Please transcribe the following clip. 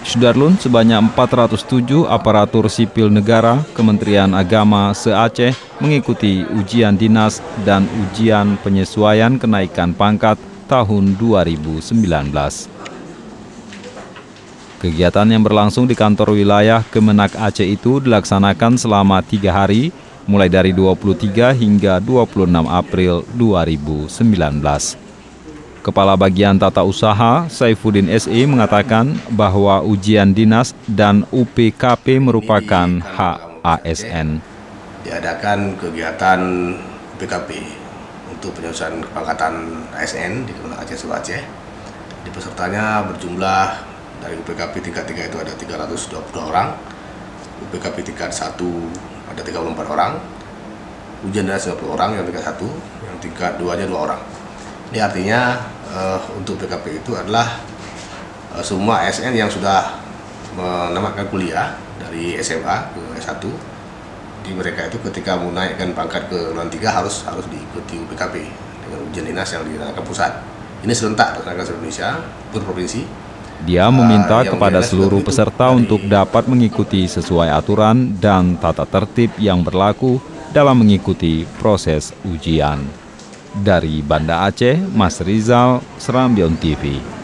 Sudarlun, sebanyak 407 aparatur sipil negara Kementerian Agama se-Aceh mengikuti ujian dinas dan ujian penyesuaian kenaikan pangkat tahun 2019. Kegiatan yang berlangsung di kantor wilayah Kemenak Aceh itu dilaksanakan selama 3 hari, mulai dari 23 hingga 26 April 2019. Kepala Bagian Tata Usaha Saifuddin SE mengatakan bahwa ujian dinas dan UPKP merupakan hak ASN. Diadakan kegiatan UPKP untuk penyelesaian kepangkatan ASN di Kemenak Aceh se-Aceh. Di pesertanya berjumlah dari UPKP tingkat 3 itu ada 322 orang, UPKP tingkat 1 ada 34 orang, ujian dinas 50 orang yang tingkat 1, yang tingkat 2-nya 2 orang. Ini artinya untuk PKP itu adalah semua ASN yang sudah menamatkan kuliah dari SMA ke S1. Di mereka itu ketika mau naikkan pangkat ke eselon 3 harus diikuti UPKP dengan ujian dinas yang dilaksanakan pusat. Ini serentak dilaksanakan seluruh Indonesia per provinsi. Dia meminta kepada seluruh peserta untuk dapat mengikuti sesuai aturan dan tata tertib yang berlaku dalam mengikuti proses ujian. Dari Banda Aceh, Mas Rizal, Serambion TV.